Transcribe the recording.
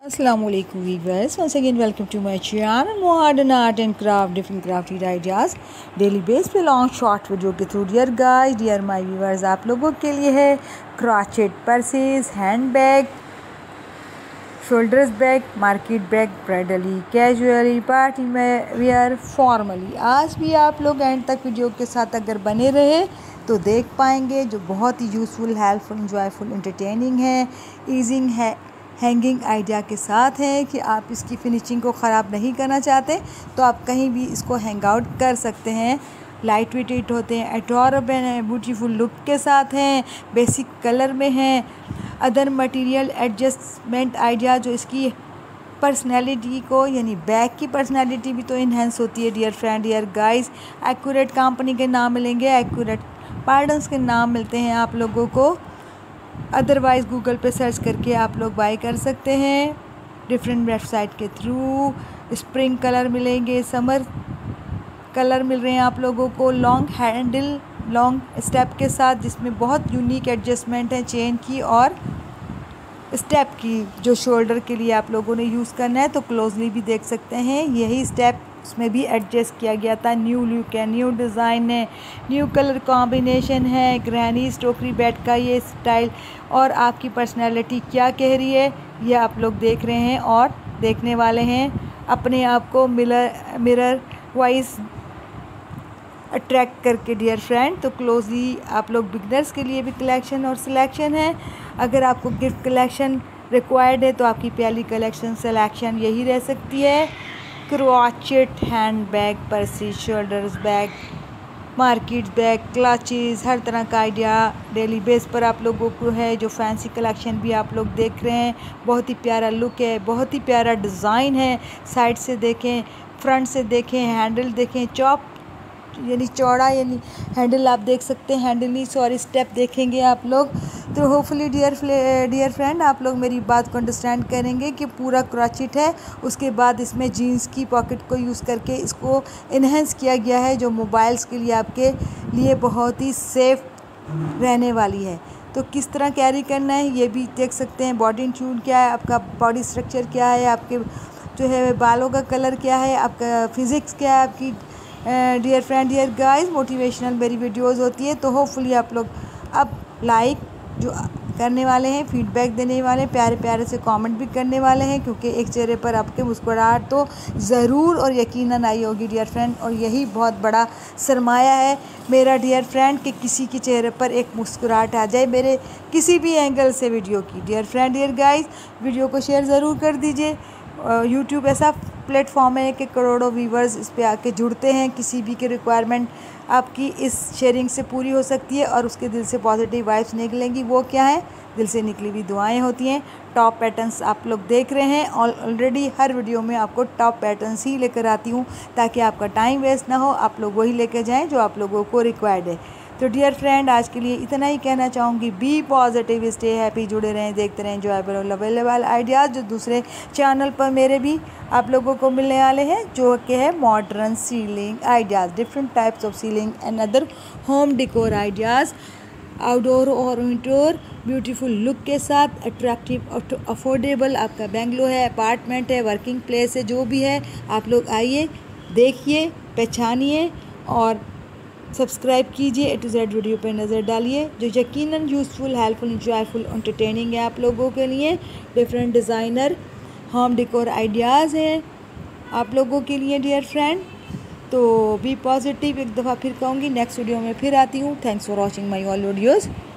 Assalamualaikum viewers, once again welcome to my channel Modern Art and Craft, different crafted ideas daily base पे long short video के through. Dear guys, dear my viewers, आप लोगों के लिए है crochet purses, hand bag, shoulders bag, market bag, bridally, casually, party में wear, formally. आज भी आप लोग एंड तक वीडियो के साथ अगर बने रहे तो देख पाएंगे जो बहुत ही यूज़फुल, हेल्पफुल, इंजॉयफुल, एंटरटेनिंग है, ईजिंग है, हैंगिंग आइडिया के साथ है कि आप इसकी फिनिशिंग को ख़राब नहीं करना चाहते तो आप कहीं भी इसको हैंग आउट कर सकते हैं। लाइट वेट होते हैं, एडोरेबल हैं, ब्यूटीफुल लुक के साथ हैं, बेसिक कलर में हैं, अदर मटेरियल एडजस्टमेंट आइडिया जो इसकी पर्सनैलिटी को, यानी बैग की पर्सनैलिटी भी तो इन्हेंस होती है। Dear friend, dear guys, accurate company के नाम मिलेंगे, एक्यूरेट पार्टनर्स के नाम मिलते हैं आप लोगों को। अदरवाइज़ गूगल पे सर्च करके आप लोग बाय कर सकते हैं डिफरेंट वेबसाइट के थ्रू। स्प्रिंग कलर मिलेंगे, समर कलर मिल रहे हैं आप लोगों को, लॉन्ग हैंडल, लॉन्ग स्टेप के साथ, जिसमें बहुत यूनिक एडजस्टमेंट है चेन की और स्टेप की, जो शोल्डर के लिए आप लोगों ने यूज़ करना है तो क्लोजली भी देख सकते हैं। यही स्टेप उसमें भी एडजस्ट किया गया था। न्यू लुक है, न्यू डिज़ाइन है, न्यू कलर कॉम्बिनेशन है, ग्रैनी स्टोकरी बेड का ये स्टाइल, और आपकी पर्सनैलिटी क्या कह रही है ये आप लोग देख रहे हैं और देखने वाले हैं। अपने आप को मिरर वाइज अट्रैक्ट करके डियर फ्रेंड, तो क्लोजली आप लोग बिगनर्स के लिए भी कलेक्शन और सिलेक्शन है। अगर आपको गिफ्ट कलेक्शन रिक्वायर्ड है तो आपकी पहली कलेक्शन सिलेक्शन यही रह सकती है। Crochet hand bag, purse, shoulders bag, market bag, clutches, हर तरह का आइडिया डेली बेस पर आप लोगों को है। जो फैंसी कलेक्शन भी आप लोग देख रहे हैं, बहुत ही प्यारा लुक है, बहुत ही प्यारा डिज़ाइन है। साइड से देखें, फ्रंट से देखें, हैंडल देखें, चौप यानी चौड़ा, यानी हैंडल आप देख सकते हैं, हैंडल नहीं सॉरी स्टेप देखेंगे आप लोग तो होपफुली डियर फ्रेंड आप लोग मेरी बात को अंडरस्टैंड करेंगे कि पूरा क्रॉचेट है। उसके बाद इसमें जीन्स की पॉकेट को यूज़ करके इसको इन्हेंस किया गया है, जो मोबाइल्स के लिए आपके लिए बहुत ही सेफ रहने वाली है। तो किस तरह कैरी करना है ये भी देख सकते हैं। बॉडी ट्यून क्या है, आपका बॉडी स्ट्रक्चर क्या है, आपके जो है बालों का कलर क्या है, आपका फिज़िक्स क्या है आपकी। Dear friend, dear guys, motivational मेरी वीडियोस होती है तो होपफुली आप लोग अब लाइक जो करने वाले हैं, फीडबैक देने वाले हैं, प्यारे प्यारे से कमेंट भी करने वाले हैं, क्योंकि एक चेहरे पर आपके मुस्कुराहट तो ज़रूर और यकीनन आई होगी डियर फ्रेंड, और यही बहुत बड़ा सरमाया है मेरा डियर फ्रेंड कि किसी के चेहरे पर एक मुस्कुराहट आ जाए मेरे किसी भी एंगल से वीडियो की। Dear friend, dear guys, video को शेयर ज़रूर कर दीजिए। यूट्यूब ऐसा प्लेटफॉर्म है कि करोड़ों व्यूवर्स इस पे आके जुड़ते हैं। किसी भी की रिक्वायरमेंट आपकी इस शेयरिंग से पूरी हो सकती है और उसके दिल से पॉजिटिव वाइब्स निकलेंगी। वो क्या है, दिल से निकली हुई दुआएं होती हैं। टॉप पैटर्न्स आप लोग देख रहे हैं, ऑलरेडी हर वीडियो में आपको टॉप पैटर्न्स ही लेकर आती हूँ ताकि आपका टाइम वेस्ट ना हो, आप लोग वही लेकर जाएँ जो आप लोगों को रिक्वायर्ड है। तो डियर फ्रेंड, आज के लिए इतना ही कहना चाहूँगी। बी पॉजिटिव, स्टे हैप्पी, जुड़े रहें, देखते रहें एंजॉयबल अवेलेबल आइडियाज़ जो दूसरे चैनल पर मेरे भी आप लोगों को मिलने वाले हैं, जो कि है modern ceiling ideas, different types of ceiling and other home decor ideas, outdoor और इंडोर ब्यूटीफुल लुक के साथ, अट्रैक्टिव, अफोर्डेबल। आपका बेंगलो है, अपार्टमेंट है, वर्किंग प्लेस है, जो भी है आप लोग आइए, देखिए, पहचानिए और सब्सक्राइब कीजिए। ए टू जेड वीडियो पर नज़र डालिए जो यकीनन यूज़फुल, हेल्पफुल, इंजॉयफुल, एंटरटेनिंग है आप लोगों के लिए। Different designer home decor ideas हैं आप लोगों के लिए डियर फ्रेंड। तो बी पॉजिटिव, एक दफ़ा फिर कहूँगी, नेक्स्ट वीडियो में फिर आती हूँ। Thanks for watching my all videos.